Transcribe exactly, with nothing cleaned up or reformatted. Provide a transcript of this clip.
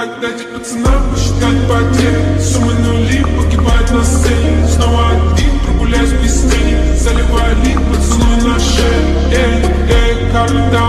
так, дайте пацанам посчитать потери. Суммы нули погибают на сцене. Снова один, прогуляюсь без тени. Заливаю лик, поцелуй на шее. Эй, эй, как там?